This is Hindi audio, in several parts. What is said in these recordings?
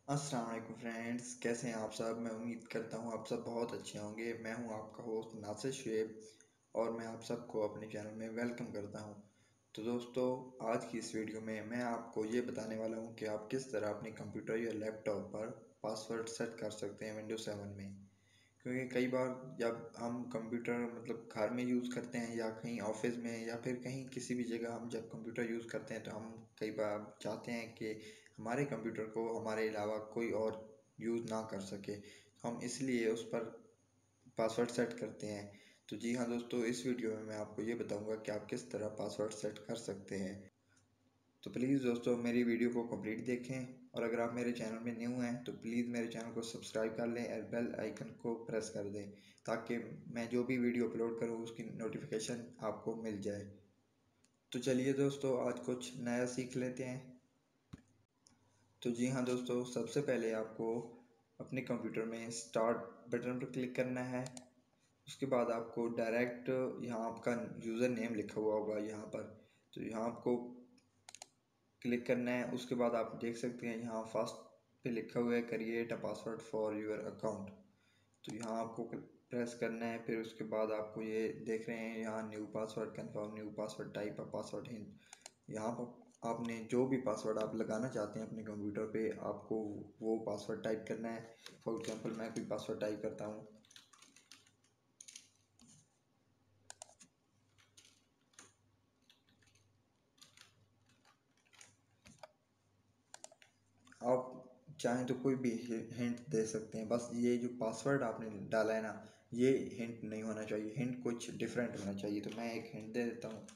अस्सलाम वालेकुम फ्रेंड्स, कैसे हैं आप सब। मैं उम्मीद करता हूँ आप सब बहुत अच्छे होंगे। मैं हूँ आपका होस्ट नासिर शुएब और मैं आप सबको अपने चैनल में वेलकम करता हूँ। तो दोस्तों, आज की इस वीडियो में मैं आपको ये बताने वाला हूँ कि आप किस तरह अपने कंप्यूटर या लैपटॉप पर पासवर्ड सेट कर सकते हैं विंडोज 7 में। क्योंकि कई बार जब हम कंप्यूटर घर में यूज़ करते हैं या कहीं ऑफिस में या फिर कहीं किसी भी जगह हम जब कंप्यूटर यूज़ करते हैं तो हम कई बार चाहते हैं कि हमारे कंप्यूटर को हमारे अलावा कोई और यूज़ ना कर सके, तो हम इसलिए उस पर पासवर्ड सेट करते हैं। तो जी हाँ दोस्तों, इस वीडियो में मैं आपको ये बताऊंगा कि आप किस तरह पासवर्ड सेट कर सकते हैं। तो प्लीज़ दोस्तों, मेरी वीडियो को कंप्लीट देखें और अगर आप मेरे चैनल में न्यू हैं तो प्लीज़ मेरे चैनल को सब्सक्राइब कर लें और बेल आइकन को प्रेस कर दें ताकि मैं जो भी वीडियो अपलोड करूँ उसकी नोटिफिकेशन आपको मिल जाए। तो चलिए दोस्तों, आज कुछ नया सीख लेते हैं। तो जी हाँ दोस्तों, सबसे पहले आपको अपने कंप्यूटर में स्टार्ट बटन पर क्लिक करना है। उसके बाद आपको डायरेक्ट यहाँ आपका यूज़र नेम लिखा हुआ होगा यहाँ पर, तो यहाँ आपको क्लिक करना है। उसके बाद आप देख सकते हैं यहाँ फर्स्ट पे लिखा हुआ है create a password for your account, तो यहाँ आपको प्रेस करना है। फिर उसके बाद आपको ये देख रहे हैं यहाँ new password confirm, new password type a password hint. यहाँ पर आपने जो भी पासवर्ड आप लगाना चाहते हैं अपने कंप्यूटर पे आपको वो पासवर्ड टाइप करना है। फॉर एग्जांपल मैं कोई पासवर्ड टाइप करता हूँ। आप चाहें तो कोई भी हिंट दे सकते हैं, बस ये जो पासवर्ड आपने डाला है ना, ये हिंट नहीं होना चाहिए, हिंट कुछ डिफरेंट होना चाहिए। तो मैं एक हिंट दे देता हूँ।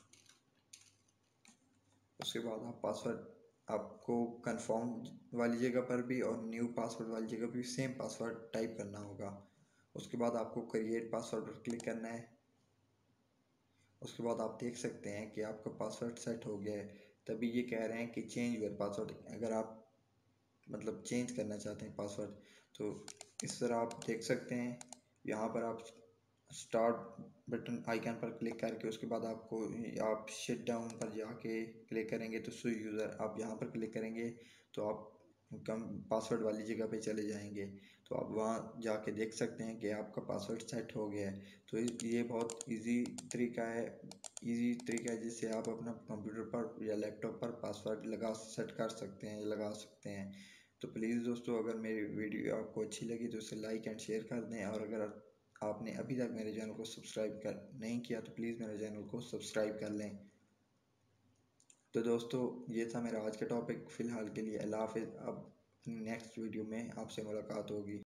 उसके बाद आप पासवर्ड आपको कंफर्म वाली जगह पर भी और न्यू पासवर्ड वाली जगह भी सेम पासवर्ड टाइप करना होगा। उसके बाद आपको क्रिएट पासवर्ड पर क्लिक करना है। उसके बाद आप देख सकते हैं कि आपका पासवर्ड सेट हो गया है। तभी ये कह रहे हैं कि चेंज योर पासवर्ड। अगर आप चेंज करना चाहते हैं पासवर्ड तो इस तरह आप देख सकते हैं। यहाँ पर आप स्टार्ट बटन आइकन पर क्लिक करके उसके बाद आप शट डाउन पर जाके क्लिक करेंगे तो स्विच यूज़र आप यहाँ पर क्लिक करेंगे तो आप कम पासवर्ड वाली जगह पे चले जाएंगे। तो आप वहाँ जाके देख सकते हैं कि आपका पासवर्ड सेट हो गया है। तो ये बहुत इजी तरीका है जिससे आप अपना कंप्यूटर पर या लैपटॉप पर पासवर्ड लगा सेट कर सकते हैं, लगा सकते हैं। तो प्लीज़ दोस्तों, अगर मेरी वीडियो आपको अच्छी लगी तो इसे लाइक एंड शेयर कर दें और अगर आपने अभी तक मेरे चैनल को सब्सक्राइब कर नहीं किया तो प्लीज़ मेरे चैनल को सब्सक्राइब कर लें। तो दोस्तों, ये था मेरा आज का टॉपिक फ़िलहाल के लिए। अल्लाह हाफ़िज़। अब नेक्स्ट वीडियो में आपसे मुलाकात होगी।